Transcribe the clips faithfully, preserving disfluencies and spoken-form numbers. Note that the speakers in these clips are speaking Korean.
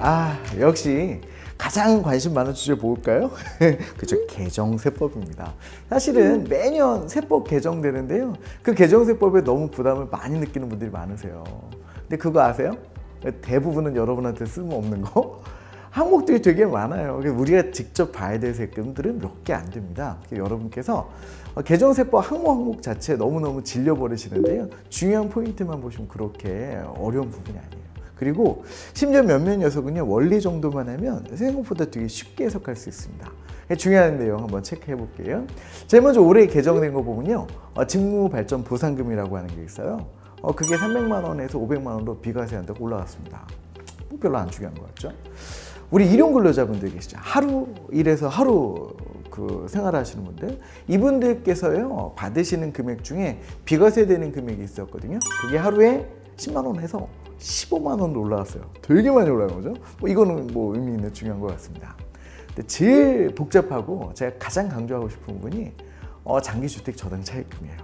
아, 역시 가장 관심 많은 주제 뭘까요? 그죠, 개정세법입니다. 사실은 매년 세법 개정되는데요, 그 개정세법에 너무 부담을 많이 느끼는 분들이 많으세요. 근데 그거 아세요? 대부분은 여러분한테 쓸모없는 거? 항목들이 되게 많아요. 우리가 직접 봐야 될 세금들은 몇 개 안 됩니다. 여러분께서 개정세법 항목 항목 자체에 너무너무 질려버리시는데요, 중요한 포인트만 보시면 그렇게 어려운 부분이 아니에요. 그리고 심지어 몇몇 녀석은요, 원리 정도만 하면 생각보다 되게 쉽게 해석할 수 있습니다. 중요한 내용 한번 체크해 볼게요. 제일 먼저 올해 개정된 거 보면요, 어, 직무발전보상금이라고 하는 게 있어요. 어, 그게 삼백만 원에서 오백만 원으로 비과세 한다고 올라갔습니다. 뭐 별로 안 중요한 것 같죠? 우리 일용 근로자분들 계시죠? 하루 일해서 하루 그 생활하시는 분들, 이분들께서요 받으시는 금액 중에 비과세 되는 금액이 있었거든요. 그게 하루에 십만 원에서 십오만 원으로 올라갔어요. 되게 많이 올라간 거죠. 뭐 이거는 뭐 의미 있는 중요한 것 같습니다. 근데 제일 복잡하고 제가 가장 강조하고 싶은 부분이 어, 장기주택 저당 차입금이에요.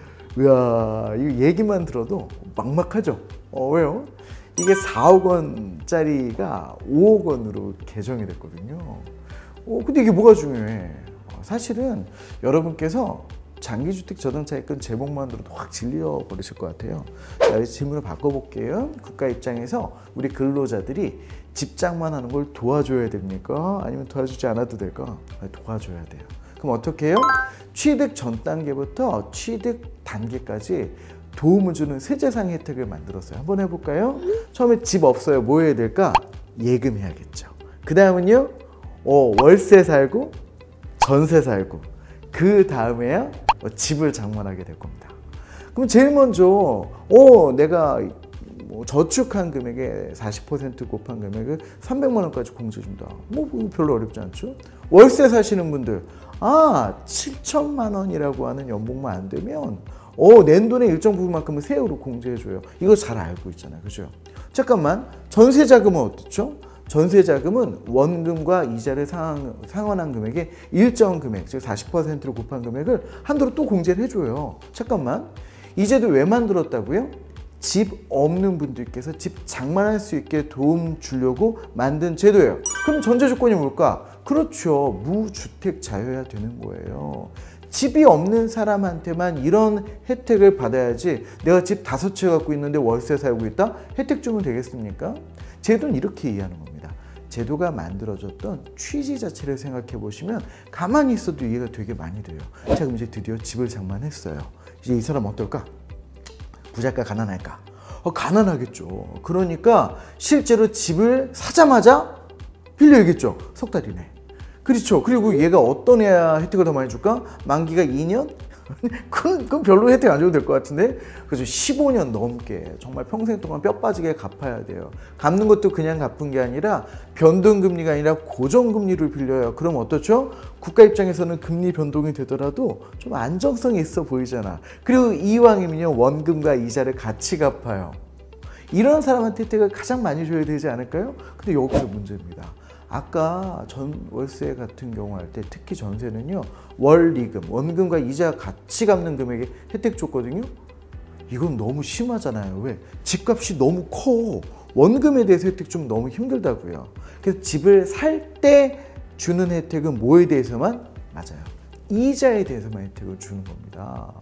이야, 이 얘기만 들어도 막막하죠. 어, 왜요? 이게 사억 원짜리가 오억 원으로 개정이 됐거든요. 어, 근데 이게 뭐가 중요해? 어, 사실은 여러분께서 장기주택 저당차입금 제목만으로도 확 질려버리실 것 같아요. 자, 질문을 바꿔볼게요. 국가 입장에서 우리 근로자들이 집장만 하는 걸 도와줘야 됩니까? 아니면 도와주지 않아도 될까? 도와줘야 돼요. 그럼 어떻게 해요? 취득 전 단계부터 취득 단계까지 도움을 주는 세제상 혜택을 만들었어요. 한번 해볼까요? 처음에 집 없어요. 뭐 해야 될까? 예금해야겠죠. 그 다음은요, 어, 월세 살고 전세 살고, 그 다음에야 집을 장만하게 될 겁니다. 그럼 제일 먼저 어, 내가 뭐 저축한 금액의 사십 퍼센트 곱한 금액을 삼백만 원까지 공제해준다. 뭐 별로 어렵지 않죠? 월세 사시는 분들, 아, 칠천만 원이라고 하는 연봉만 안 되면 어, 낸 돈의 일정 부분만큼은 세후로 공제해줘요. 이거 잘 알고 있잖아요. 그죠? 잠깐만, 전세자금은 어떻죠? 전세자금은 원금과 이자를 상, 상환한 금액의 일정 금액, 즉 사십 퍼센트로 곱한 금액을 한도로 또 공제를 해줘요. 잠깐만, 이 제도 왜 만들었다고요? 집 없는 분들께서 집 장만할 수 있게 도움 주려고 만든 제도예요. 그럼 전제 조건이 뭘까? 그렇죠, 무주택자여야 되는 거예요. 집이 없는 사람한테만 이런 혜택을 받아야지, 내가 집 다섯 채 갖고 있는데 월세 살고 있다? 혜택 주면 되겠습니까? 제도는 이렇게 이해하는 겁니다. 제도가 만들어졌던 취지 자체를 생각해 보시면 가만히 있어도 이해가 되게 많이 돼요. 자, 그럼 이제 드디어 집을 장만했어요. 이제 이 사람 어떨까? 부자일까 가난할까? 어, 가난하겠죠. 그러니까 실제로 집을 사자마자 빌려야겠죠. 석 달이네. 그렇죠. 그리고 얘가 어떤 애야 혜택을 더 많이 줄까? 만기가 이 년? 그건, 그건 별로 혜택 안 줘도 될 것 같은데, 그래서 십오 년 넘게 정말 평생 동안 뼈 빠지게 갚아야 돼요. 갚는 것도 그냥 갚은 게 아니라 변동금리가 아니라 고정금리를 빌려요. 그럼 어떻죠? 국가 입장에서는 금리 변동이 되더라도 좀 안정성이 있어 보이잖아. 그리고 이왕이면요, 원금과 이자를 같이 갚아요. 이런 사람한테 혜택을 가장 많이 줘야 되지 않을까요? 근데 여기서 문제입니다. 아까 전 월세 같은 경우 할 때, 특히 전세는요, 월리금, 원금과 이자 같이 갚는 금액에 혜택 줬거든요. 이건 너무 심하잖아요. 왜? 집값이 너무 커. 원금에 대해서 혜택 주면 너무 힘들다고요. 그래서 집을 살 때 주는 혜택은 뭐에 대해서만? 맞아요, 이자에 대해서만 혜택을 주는 겁니다.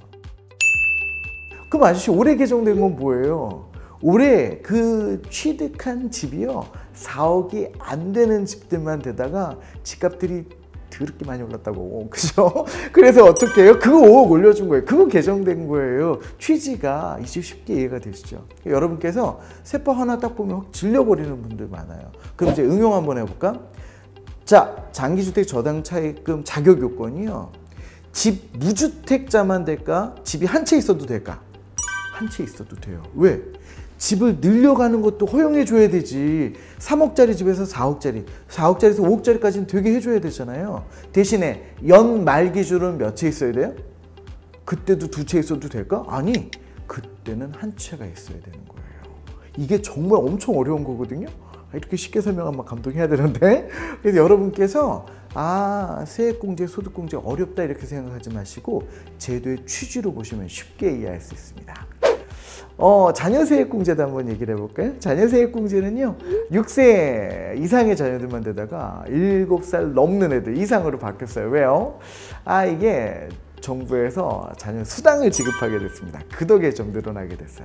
그럼 아저씨, 올해 개정된 건 뭐예요? 올해 그 취득한 집이요, 사억이 안 되는 집들만 되다가 집값들이 더럽게 많이 올랐다고. 그죠? 그래서 어떻게 해요? 그거 오억 올려준 거예요. 그거 개정된 거예요. 취지가 이제 쉽게 이해가 되시죠? 여러분께서 세법 하나 딱 보면 확 질려버리는 분들 많아요. 그럼 이제 응용 한번 해볼까? 자, 장기주택 저당 차입금 자격 요건이요, 집 무주택자만 될까? 집이 한 채 있어도 될까? 한 채 있어도 돼요. 왜? 집을 늘려가는 것도 허용해 줘야 되지. 삼억짜리 집에서 사억짜리, 사억짜리에서 오억짜리까지는 되게 해줘야 되잖아요. 대신에 연말 기준으로는 몇 채 있어야 돼요? 그때도 두 채 있어도 될까? 아니, 그때는 한 채가 있어야 되는 거예요. 이게 정말 엄청 어려운 거거든요. 이렇게 쉽게 설명하면 감동해야 되는데. 그래서 여러분께서 아, 세액공제, 소득공제 어렵다 이렇게 생각하지 마시고 제도의 취지로 보시면 쉽게 이해할 수 있습니다. 어, 자녀세액공제도 한번 얘기를 해볼까요? 자녀세액공제는요, 육 세 이상의 자녀들만 되다가 일곱 살 넘는 애들 이상으로 바뀌었어요. 왜요? 아, 이게 정부에서 자녀 수당을 지급하게 됐습니다. 그 덕에 좀 늘어나게 됐어요.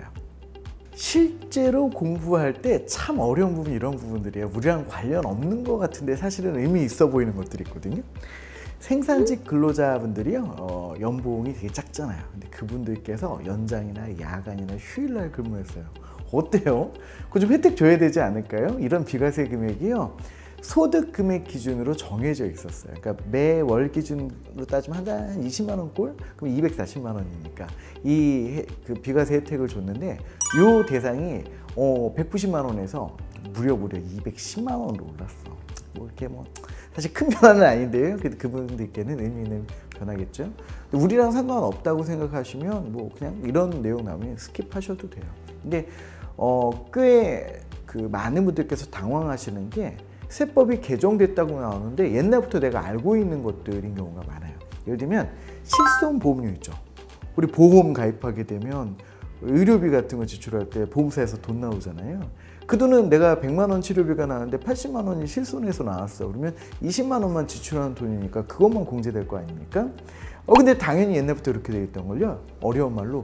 실제로 공부할 때 참 어려운 부분이 이런 부분들이에요. 우리랑 관련 없는 것 같은데 사실은 의미 있어 보이는 것들이 있거든요. 생산직 근로자분들이요, 어, 연봉이 되게 작잖아요. 근데 그분들께서 연장이나 야간이나 휴일날 근무했어요. 어때요? 그거 좀 혜택 줘야 되지 않을까요? 이런 비과세 금액이요, 소득 금액 기준으로 정해져 있었어요. 그러니까 매월 기준으로 따지면 한 달 이십만 원 꼴? 그럼 이백사십만 원이니까 이 그 비과세 혜택을 줬는데, 요 대상이 어, 백구십만 원에서 무려 무려 이백십만 원으로 올랐어. 뭐 이렇게 뭐 사실 큰 변화는 아닌데요. 그래도 그분들께는 의미 있는 변화겠죠. 우리랑 상관없다고 생각하시면 뭐 그냥 이런 내용 나오면 스킵하셔도 돼요. 근데 어, 꽤 그 많은 분들께서 당황하시는 게, 세법이 개정됐다고 나오는데 옛날부터 내가 알고 있는 것들인 경우가 많아요. 예를 들면 실손보험료 있죠. 우리 보험 가입하게 되면 의료비 같은 거 지출할 때 보험사에서 돈 나오잖아요. 그 돈은 내가 백만 원 치료비가 나왔는데 팔십만 원이 실손해서 나왔어. 그러면 이십만 원만 지출하는 돈이니까 그것만 공제될 거 아닙니까? 어 근데 당연히 옛날부터 이렇게 되어 있던 걸요, 어려운 말로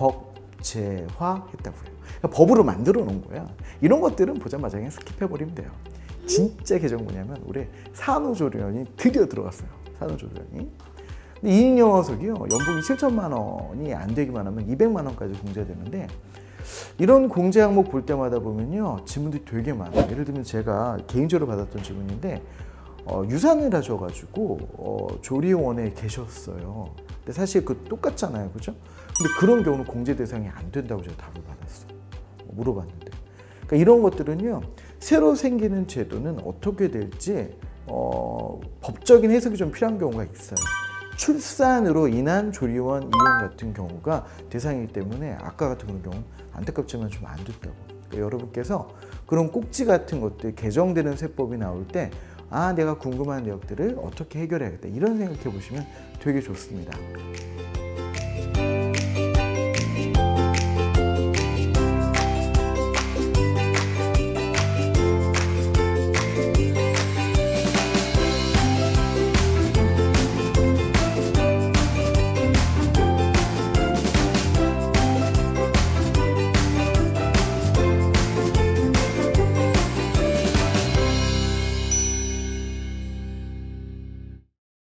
법제화했다고 해요. 그러니까 법으로 만들어 놓은 거야. 이런 것들은 보자마자 그냥 스킵해버리면 돼요. 진짜 개정 뭐냐면 올해 산후조리원이 드디어 들어갔어요. 산후조리원이. 근데 이 인 영화석이요, 연봉이 칠천만 원이 안 되기만 하면 이백만 원까지 공제되는데, 이런 공제 항목 볼 때마다 보면요, 질문들이 되게 많아요. 예를 들면 제가 개인적으로 받았던 질문인데, 어, 유산을 하셔가지고 어, 조리원에 계셨어요. 근데 사실 그 똑같잖아요, 그죠? 근데 그런 경우는 공제 대상이 안 된다고 제가 답을 받았어. 물어봤는데. 그러니까 이런 것들은요, 새로 생기는 제도는 어떻게 될지 어, 법적인 해석이 좀 필요한 경우가 있어요. 출산으로 인한 조리원 이용 같은 경우가 대상이기 때문에 아까 같은 그런 경우 안타깝지만 좀 안 됐다고. 그러니까 여러분께서 그런 꼭지 같은 것들, 개정되는 세법이 나올 때 아, 내가 궁금한 내역들을 어떻게 해결해야겠다, 이런 생각해 보시면 되게 좋습니다.